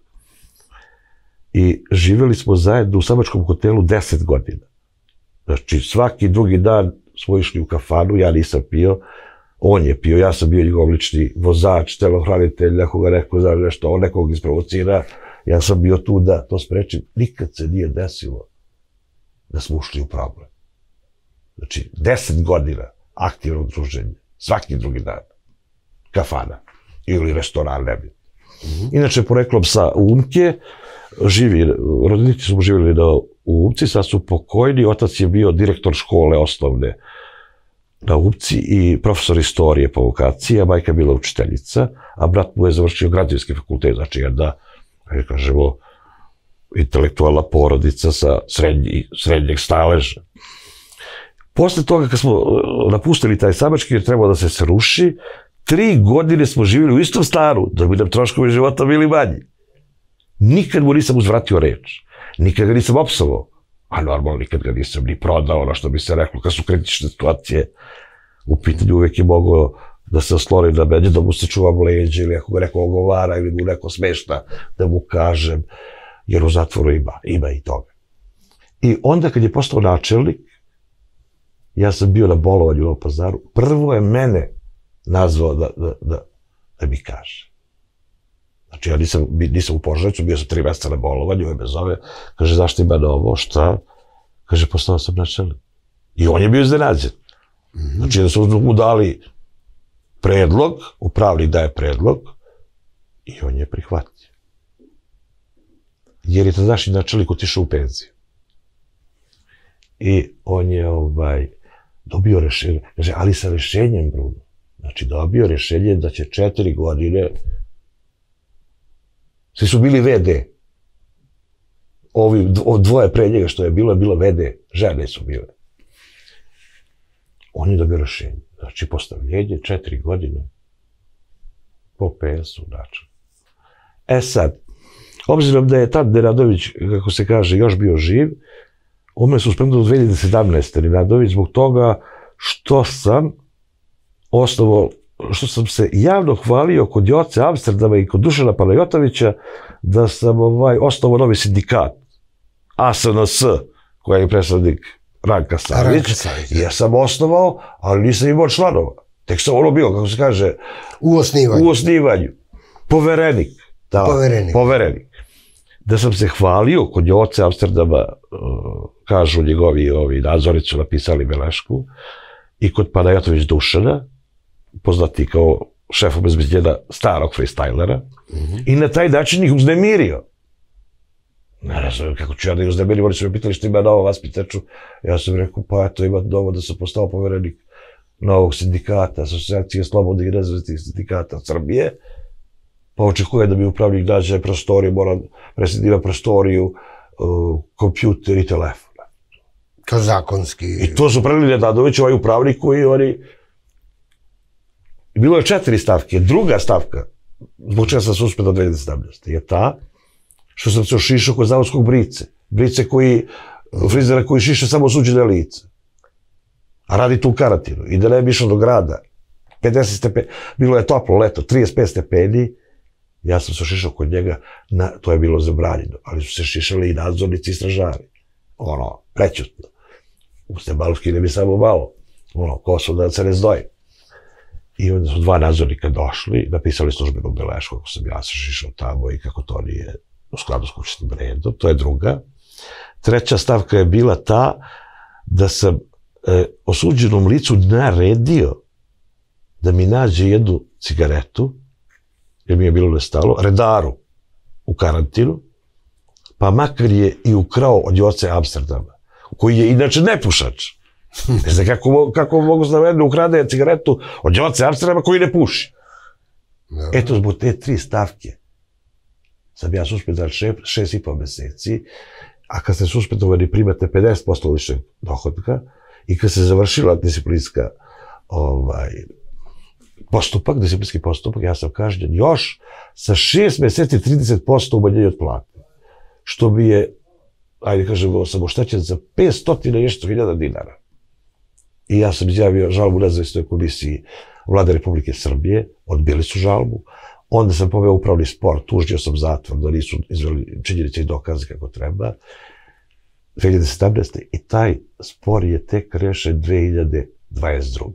I živjeli smo zajedno u samačkom hotelu 10 godina. Znači, svaki drugi dan smo išli u kafanu, ja nisam pio, on je pio, ja sam bio njegov lični vozač, telohranitelj, ako ga neko zna nešto, on nekog isprovocira, ja sam bio tu da to sprečim. Nikad se nije desilo da smo ušli u problem. Znači, 10 godina aktivnog druženja, svaki drugi dan, kafana ili restoran, ne bi. Inače, poreklom sa Umke, roditelji smo živjeli u Umci, sad su pokojni, otac je bio direktor škole osnovne na Umci i profesor istorije po vokaciji, a majka bila učiteljica, a brat mu je završio građevinski fakultet, znači jedna, kažemo, intelektualna porodica sa srednjeg staleža. Posle toga, kad smo napustili taj samački, jer trebao da se sruši, 3 godine smo živjeli u istom stanu, da bi nam troškovi života bili manji. Nikad mu nisam uzvratio reč, nikad ga nisam opsovao, a normalno nikad ga nisam ni prodao, ono što bi se reklo, kad su kritične situacije u pitanju, uvek je mogao da se osloni na mene, da mu se čuvam leđe, ili ako ga neko ogovara, ili mu neko smešta, da mu kažem, jer u zatvoru ima i toga. I onda kad je postao načelnik, ja sam bio na bolovanju u Novom Pazaru, prvo je mene nazvao da mi kaže. Znači, ja nisam u Požarevcu, bio sam 3 mjeseca na bolovanju, on me zove, kaže, zašto ima novo, šta? Kaže, postao sam načelnik. I on je bio iznenađen. Znači, da su mu dali predlog, upravnik daje predlog, i on je prihvatio. Jer je tadašnji načelnik otišao u penziju. I on je dobio rešenje, kaže, ali sa rešenjem, Bruno. Znači, dobio rešenje da će 4 godine, svi su bili VD. Ovi dvoje pre njega što je bilo VD, žene su bile. On je dobio rešenje. Znači, postavljenje 4 godine po PS-u način. Sad, obzirom da je tad Nenadović, kako se kaže, još bio živ, on me suspenduo u 2017. Nenadović zbog toga što sam se javno hvalio kod Joce Amsterdama i kod Dušana Panajotovića da sam osnovao novi sindikat ASNS, koja je predstavnik Ranka Savić. Ja sam osnovao, ali nisam imao članova. Tek sam ono bio, kako se kaže, u osnivanju. Poverenik. Poverenik. Da sam se hvalio kod Joce Amsterdama, kažu njegovi nadzornici su napisali belešku, i kod Panajotović Dušana, poznati kao šef obezbeđenja starog freestylera, i na taj način ih uznemirio. Ne znam kako ću ja da ih uznemirim, oni su me pitali što ima novo vaspitaču, ja sam rekao, pa eto, ima novo da sam postao poverenik novog sindikata, Asocijacije slobodnih i nezavisnih sindikata Srbije, pa očekuje da mi upravnik nađe prostoriju, mora predsjedniva prostoriju, kompjuter i telefon. To zakonski. I to su preneli Nedadović, ovaj upravnik koji oni... Bilo je 4 stavke. Druga stavka, zbog čega sam suspendan 2017. je ta što sam se ošišao kod zavodskog brice. Brice koji, frizera koji šiše samo osuđene lice. A radi tu u karantinu. I da ne bi išao do grada. 50 stepeni, bilo je toplo leto, 35 stepeni. Ja sam se ošišao kod njega, to je bilo zabranjeno, ali su se šišali i nadzornici i stražari. Prećutno. U Stebalovski ne bi samo malo. Koso da se ne zdoji. I onda su 2 nadzornika došli, napisali službenu belešku kako sam ja se šišao tamo i kako to nije u skladu s kućnim redom. To je druga. Treća stavka je bila ta da sam osuđenom licu naredio da mi nađe jednu cigaretu, jer mi je bilo nestalo, redaru u karantinu, pa makar je i ukrao od Joce Amsterdama, koji je inače nepušač. Ne znam kako mogu znameniti da ukrade cigaretu od Joce Amsterdama koji ne puši. Eto, zbog te 3 stavke sam ja suspendan 6,5 meseci, a kad ste suspendovani primate 50% ličnog dohodka i kad se završila disciplinska disciplinski postupak, ja sam kažnjen još sa 6 meseci 30% umanjenja od plate. Što bi je, ajde kažemo, sam oštećen za 500.000 dinara. I ja sam izjavio žalbu u nezavisnoj komisiji Vlade Republike Srbije, odbili su žalbu, onda sam poveo upravni spor, tužio sam zatvor da nisu izveli činjenice i dokaze kako treba, 2017. I taj spor je tek rešen 2022.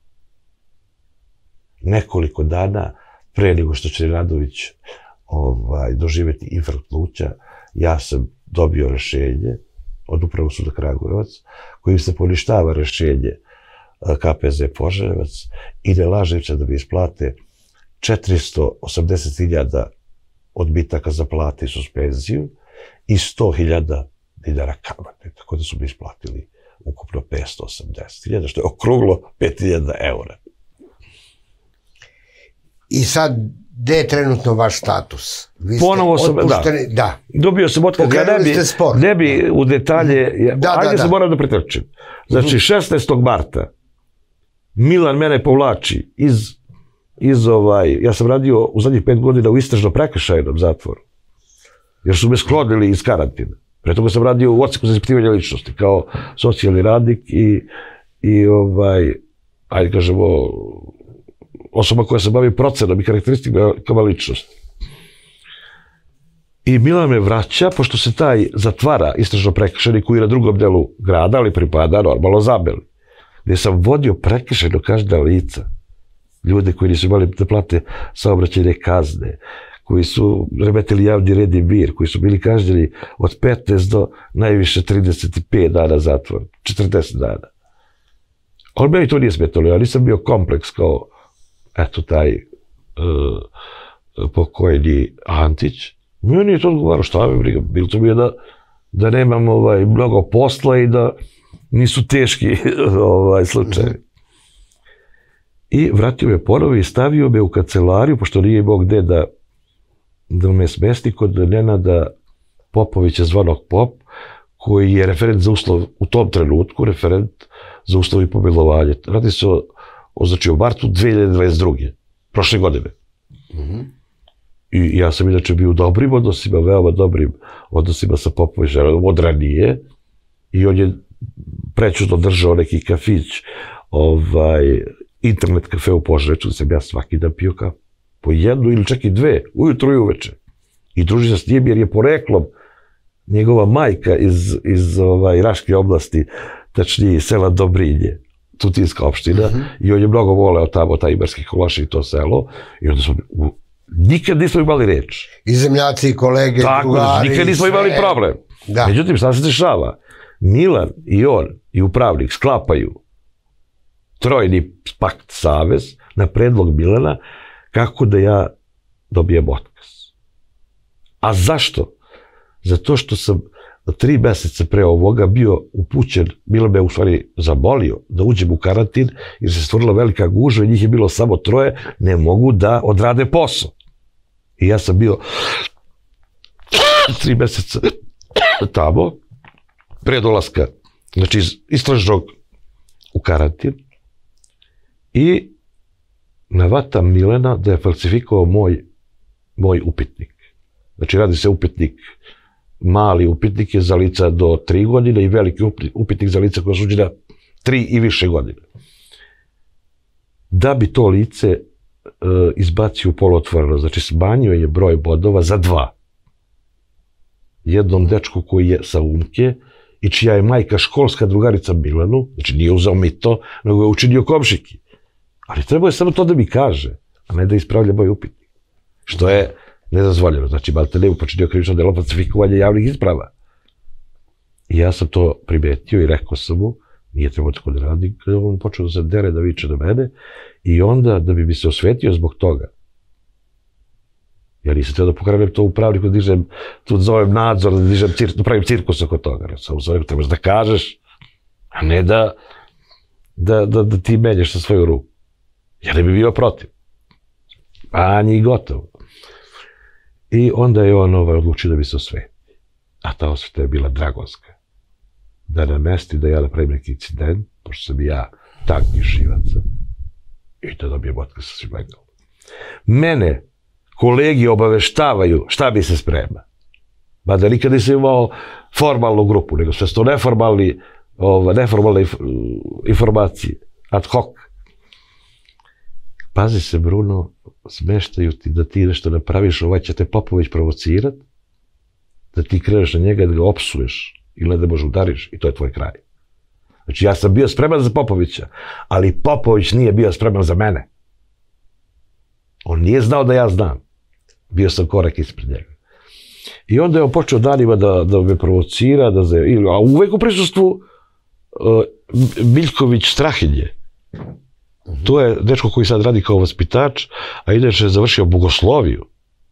Nekoliko dana pre nego što će Nedadović doživjeti infarkt pluća, ja sam dobio rešenje od Upravnog suda Kragujevac, kojim se poništava rešenje KPZ Požarevac i nalažeća da bi isplate 480.000 odbitaka za plate i suspenziju i 100.000 dinara kamate, tako da su mi isplatili ukupno 580.000, što je okruglo 5.000 eura. I sad, gde je trenutno vaš status? Ponovo sam, da. Dobio sam otkaz, ja ne bi u detalje, ajde se moram da pretrčim. Znači, 16. marta Milan mene povlači ja sam radio u zadnjih 5 godina u istražno-prekršajnom zatvoru, jer su me sklonili iz karantina. Pre toga sam radio u odseku za ispitivanje ličnosti, kao socijalni radnik i ajde kažemo, osoba koja se bavi procenom i karakteristikama ličnosti. I Milan me vraća, pošto se taj zatvara istražno-prekršajni koji je na drugom delu grada, ali pripada normalno Zabeli, gde sam vodio prekršajno kažnjena lica, ljude koji nisu imali da plate saobraćajne kazne, koji su remetili javni red i mir, koji su bili kažnjeni od 15 do najviše 35 dana zatvora, 40 dana. Ali meni to nije smetalo, ja nisam bio kompleks kao eto taj pokojni Antić. Meni je to odgovarao, šta me briga, bilo to mi je da nemam mnogo posla i da nisu teški slučajevi. I vratio me ponovo i stavio me u kancelariju, pošto nije imao gde da me smesti kod Nenada Popovića zvanog Pop, koji je referent za uslov u tom trenutku, referent za uslov i pomilovanje. Radi se o martu 2022. prošle godine. I ja sam inače bio u dobrim odnosima, veoma dobrim odnosima sa Popovićem od ranije, i on je prećutno držao neki kafić, internet kafe u Požarevcu, da sam ja svaki dan pio kafu, po 1 ili čak i 2, ujutro i uveče. I družio se s njim jer je poreklom njegova majka iz Raške oblasti, tačnije sela Dobrinje, Tutinska opština, i on je mnogo voleo tamo taj Ibarski Kolaš i to selo, i onda smo nikad nismo imali reč. I zemljaci, i kolege, drugari. Tako, nikad nismo imali problem. Međutim, šta se dešava? Milan i on i upravnik sklapaju trojni pakt savez na predlog Milana kako da ja dobijem otkaz. A zašto? Zato što sam 3 meseca pre ovoga bio upućen, Milan me u stvari zamolio da uđem u karantin jer se stvorila velika gužva i njih je bilo samo 3, ne mogu da odrade posao. I ja sam bio 3 meseca tamo, pre dolaska, znači iz istražnog u karantin, i navatam Milena da je falsifikovao moj upitnik. Znači radi se upitnik, mali upitnik je za lica do 3 godine i veliki upitnik za lica koja su osuđena 3 i više godine. Da bi to lice izbacio u poluotvoreno, znači smanjio je broj bodova za 2. Jednom dečku koji je sa Umke i čija je majka školska drugarica Milanu, znači nije uzao mito, nego je učinio komšiki. Ali trebao je samo to da mi kaže, a ne da ispravlja moj upitnik. Što je nedozvoljeno. Znači, malte ne počinio krivično delo falsifikovanja javnih isprava. I ja sam to primetio i rekao sam mu, nije trebao tako da radi, kada on počeo da se dere, da viče na mene, i onda da bi mi se osvetio zbog toga. Ja nisam teo da pokrenem to u pravniku, da dižem, tu zovem nadzor, da pravim cirkus oko toga. Samo sam rekao, trebaš da kažeš, a ne da ti menjaš sa svoju ruku. Ja ne bi bio protiv. A njih gotovo. I onda je on odlučio da bi se osveti. A ta osveta je bila dragonska. Da namesti da ja napravim neki incident, pošto sam i ja tanki živaca, i da dobijem otkaz sa svim legalno. Mene kolegi obaveštavaju šta bi se sprema. Mada nikad nisam imao formalnu grupu, nego sve su to neformalne informacije, ad hoc. Pazi se, Bruno, smeštaju ti da ti nešto napraviš, ovaj će te Popović provocirat, da ti kreneš na njega, da ga opsuješ ili ne da možeš udariš i to je tvoj kraj. Znači, ja sam bio spreman za Popovića, ali Popović nije bio spreman za mene. On nije znao da ja znam. Bio sam korak ispred njega. I onda je on počeo danima da me provocira, a uvek u prisustvu Miljković Strahinje. To je dečko koji sad radi kao vaspitač, a inače je završio bogosloviju.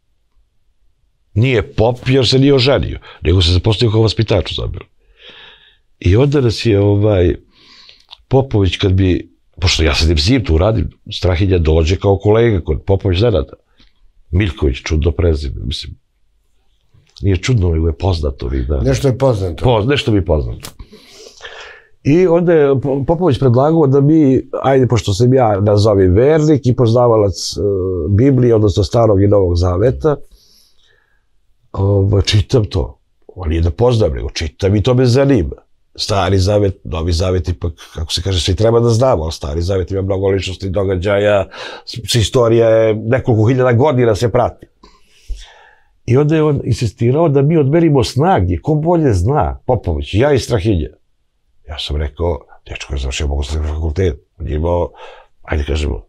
Nije pop jer se nije oženio, nego se zaposlio kao vaspitač u Zabiru. I onda nas je Popović, kad bi, pošto ja sad zim tu radim, Strahinja dođe kao kolega kod Popović Nenada. Miljković, čudno prezime, mislim. Nije čudno, nego je poznato. Nešto je poznato. Nešto mi je poznato. I onda je Popović predlagao da mi, ajde, pošto sam ja nazovi vernik i poznavalac Biblije, odnosno Starog i Novog Zaveta, čitam to. On nije da poznam, nego čitam i to me zanima. Stari Zavet, Novi Zavet, ipak, kako se kaže, svi treba da znamo, ali Stari Zavet ima mnogo ličnosti, događaja, istorija je nekoliko hiljada godina se prati. I onda je on insistirao da mi odmerimo snage, ko bolje zna, Popović, ja i Strahinja. Ja sam rekao, dečko je završio Bogoslovski fakultet, on je imao, ajde kažemo,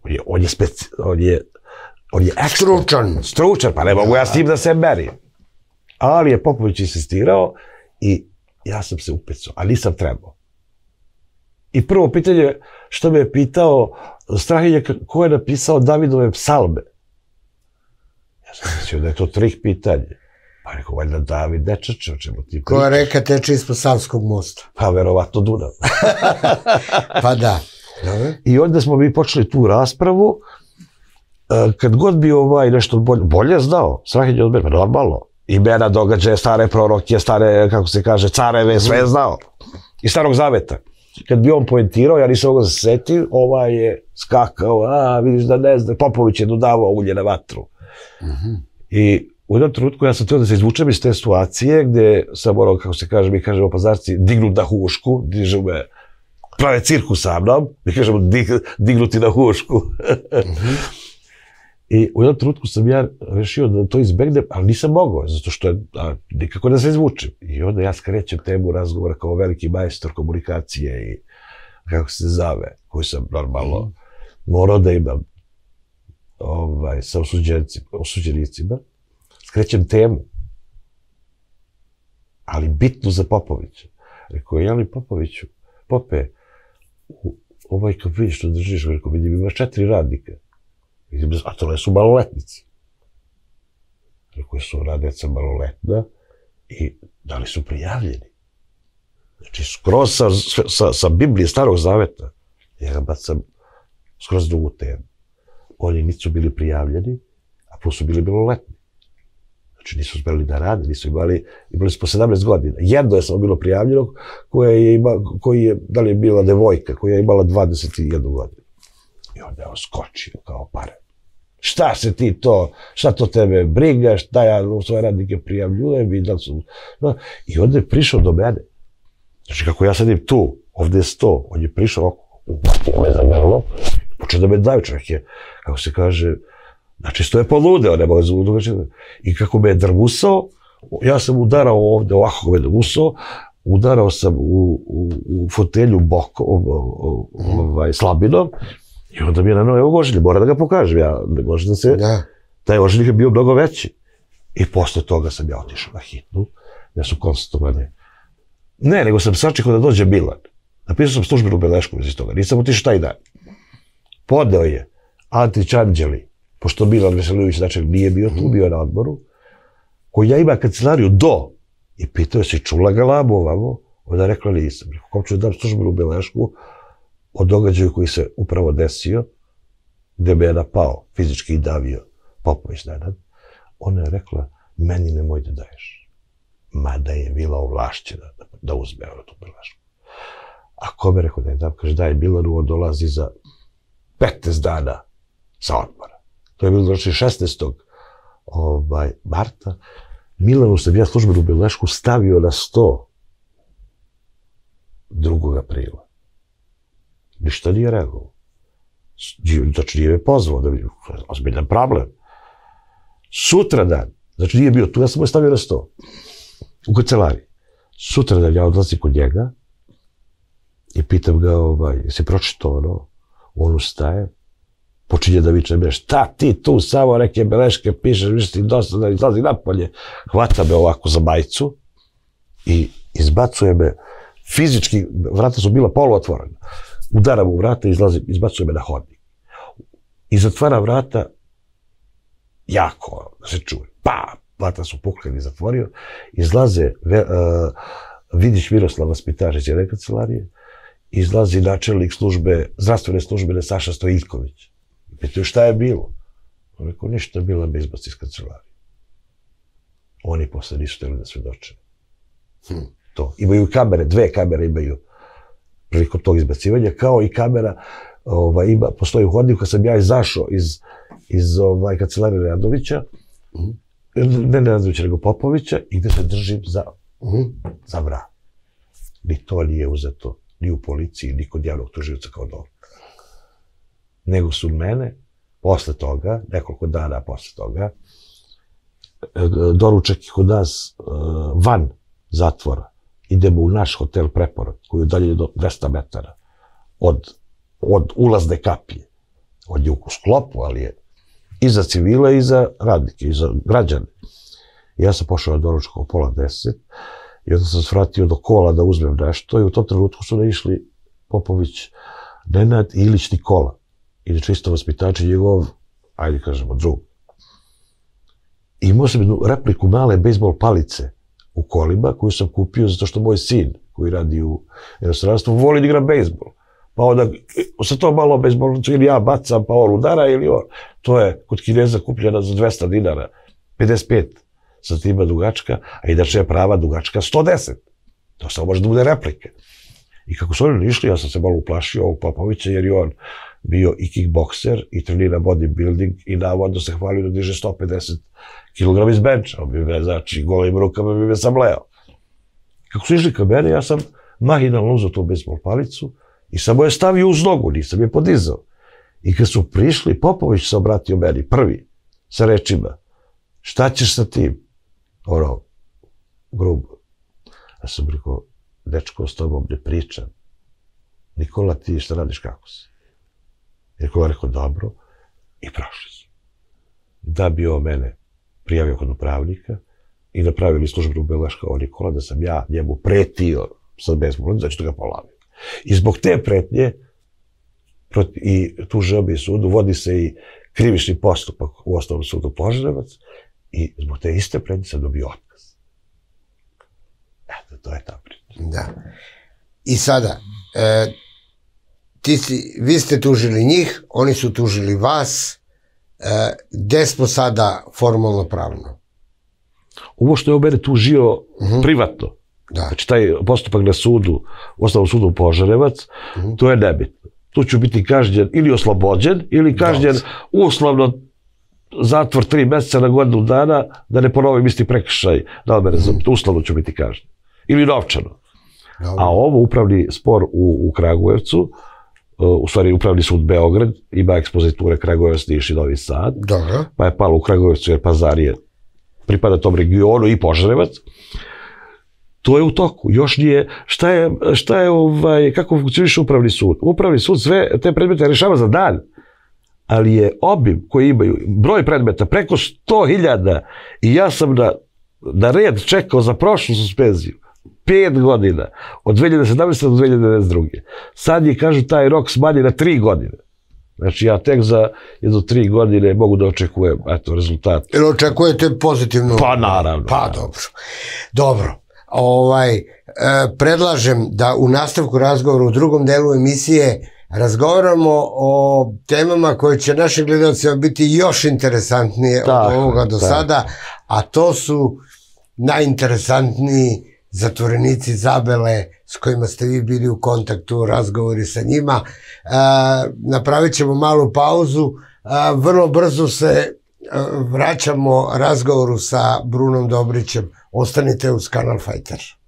on je stručan, pa ne mogu ja s tim da se merim. Ali je Popović insistirao i ja sam se upecao, a nisam trebao. I prvo pitanje što me je pitao Strahinja, ko je napisao Davidove psalme? Ja sam mislio da je to trik pitanje. Pa rekao, valjda David Dečače, o čemu ti pričaš? Koja reka teče ispod Savskog mosta? Pa verovatno Dunav. Pa da. I onda smo mi počeli tu raspravu. Kad god bi nešto bolje znao, Strahinja od mene, normalno. Imena, događaje, stare proroke, stare, kako se kaže, careve, sve je znao. I Starog Zaveta. Kad bi on poentirao, ja nisam mogo da se setim, je skakao, vidiš da ne zna, Popović je dodavao ulje na vatru. I u jednom trenutku ja sam htio da se izvučem iz te situacije gde sam morao, kako se kaže, mi kažemo Pazarci, dignut na hušku, dižu me, prave cirkus sa mnom, mi kažemo dignuti na hušku. I u jednom trenutku sam ja rešio da to izbegnem, ali nisam mogao, zato što je nikako da se izvučem. I onda ja skrećem temu razgovora kao veliki majstor komunikacije i kako se zove, koji sam normalno morao da imam sa osuđenicima. Skrećem temu, ali bitnu za Popovića. Rekao, Jeli Popoviću, Pope, kad vidiš što držiš, rekao, vidim, imaš 4 radnika. A to ne su maloletnici. Rekao, su radnica maloletna i da li su prijavljeni? Znači, skroz sa Biblije Starog Zaveta, ja ga bacam skroz drugu temu. Oni nisu bili prijavljeni, a plus su bili maloletni. Znači nisu uspeli da rade, imali su po 17 godina. Jedno je samo bilo prijavljeno koji je, da li je bila devojka, koja je imala 21 godinu. I onda je on skočio kao pare. Šta se ti to, šta to tebe briga, šta ja u svoje radnike prijavljujem i da su... I onda je prišao do mene. Znači kako ja sadim tu, ovde je 100, on je prišao, uhvatio me za grlo, počeo da me daju, čovjek je, kako se kaže, znači što je poludeo, nema ga zvuka. I kako me je drmusao, ja sam udarao ovde, ovako kako me je drmusao, udarao sam u fotelju slabinom i onda mi je nanuo, evo ožiljak, mora da ga pokažem, ja ne može da se... Taj ožiljak je bio mnogo veći. I posle toga sam ja otišao na hitnu, gde su konstatovane. Ne, nego sam sačekao da dođe Milan. Napisao sam službenu belešku iz toga, nisam otišao taj dan. Podeo je Antić Anđeli, pošto Milan Veselinović znači nije bio tu, bio na odboru, koji ja ima kancelariju i pitao je si čula galamu ovamo, onda je rekla nisam. Kom ću da dam službenu belešku o događaju koji se upravo desio, gde me je napao, fizički i davio Popović Nenad. Ona je rekla, meni nemoj da daješ. Mada je bila ovlašćena da uzme tu belešku. A kome rekao da je dam, kaže daj Milanu, on dolazi za 15 dana sa odmora. To je bilo znači 16. marta. Milanu sam ja službenu belešku stavio na 100 2. aprila. Ništa nije reagovao. Znači nije me pozvao da vidim, ozbiljan problem. Sutra dan, znači nije bio tu, ja sam mu stavio na 100 u kancelariji. Sutra dan ja odlazim kod njega i pitam ga, jesi pročitao ono, on ustaje, počinje da viče me, šta ti tu samo neke beleške pišeš, viš ti dosta da izlazi napolje, hvata me ovako za majicu i izbacuje me, fizički, vrata su bila poluotvorena, udaram u vrata i izbacuje me na hodnik. I zatvara vrata jako, da se čuje, vrata su pukli i zatvorio, izlaze Vidić Miroslav, vaspitač iz jedne kancelarije, izlazi načelnik zdravstvene službe Saša Stojiljković. Pitaju šta je bilo? On rekao, ništa je bilo, me izbaci iz kancelarije. Oni posle nisu htjeli da svedoče. To. Imaju kamere, 2 kamere imaju prilikom tog izbacivanja, kao i kamera postoji u hodniku, kad sam ja izašao iz kancelarije Radovića, ne Radovića, nego Popovića, i gde se držim za vrat. Ni to nije uzeto, ni u policiji, ni kod javnog tužioca kao dobro. Nego su mene, posle toga, nekoliko dana posle toga, doručak kod nas van zatvora. Idemo u naš hotel Preporod, koji je udaljen do 200 metara od ulazne kapije. On je u sklopu, ali je i za civile, i za radnike, i za građane. Ja sam pošao na doručak o 9:30 i onda sam svratio do kola da uzmem nešto i u tom trenutku su naišli Popović Nenad i Ilić Nikola. Ili čisto vaspitači njegov, ajde kažemo, drug. I imao sam jednu repliku male bejsbol palice u kolima koju sam kupio zato što moj sin, koji radi u inostranstvu, voli da igra bejsbol. Pa onda sa to malo bejsbolnicu ili ja bacam, pa on udara ili on. To je kod Kineza kupljena za 200 dinara, 55 santima dugačka, a inače je prava dugačka 110. To samo može da bude replike. I kako su oni išli, ja sam se malo uplašio ovog Popovića, jer je on bio i kickbokser, i trenira bodybuilding, i navodno se hvalio da diže 150 kg iz benča. On bi me, znači, golim rukama bi me samleo. Kako su išli ka mene, ja sam mahinalno uzeo tu bejsbol palicu i samo je stavio uz nogu, nisam je podizao. I kad su prišli, Popović se obratio meni prvi, sa rečima, šta ćeš sa tim? Ono, grubo. Ja sam rekao, dečko, s tobom ne pričam. Nikola, ti šta radiš, kako si? Nikola rekao, dobro, i prošli su. Da bi on mene prijavio kod upravnika i napravili službenu belešku o Nikola, da sam ja njemu pretio sa bezbolom, da ću da ga polavim. I zbog te pretnje i tu žalbi sudu vodi se i krivični postupak u Osnovnom sudu Požarevac i zbog te iste pretnje sam dobio otkaz. Eto, to je ta priča. Da. I sada, vi ste tužili njih, oni su tužili vas, gde smo sada formalno pravno? ovo što je o mene tužio privatno, znači taj postupak na sudu, u osnovnom sudu u Požarevac, to je nebitno. Tu ću biti kažnjen ili oslobođen, ili kažnjen uslovno zatvor 3 mjeseca na godinu dana, da ne ponovim isti prekršaj, da li me razumite, uslovno ću biti kažnjen. Ili novčano. A ovo upravni spor u Kragujevcu, u stvari upravni sud Beograd, ima ekspoziture Kragujevac, Niš i Novi Sad, pa je palo u Kragujevcu jer Pazarije pripada tom regionu i Požarevac. To je u toku, još nije, kako funkcioniše upravni sud? Upravni sud sve te predmete rešava za dan, ali je obim koji imaju, broj predmeta preko 100.000 i ja sam na red čekao za prošlu suspenziju 5 godina, od 2017. do 2022. Sad je, kažu, taj rok smanji na 3 godine. Znači ja tek za jedno 3 godine mogu da očekujem rezultat. Ili očekujete pozitivno? Pa naravno. Pa dobro. Predlažem da u nastavku razgovora u drugom delu emisije razgovaramo o temama koje će našim gledalcima biti još interesantnije od ovoga do sada, a to su najinteresantniji zatvorenici Zabele s kojima ste vi bili u kontaktu, razgovori sa njima. Napravit ćemo malu pauzu, vrlo brzo se vraćamo razgovoru sa Brunom Dobrićem. Ostanite uz Kanal Fighter.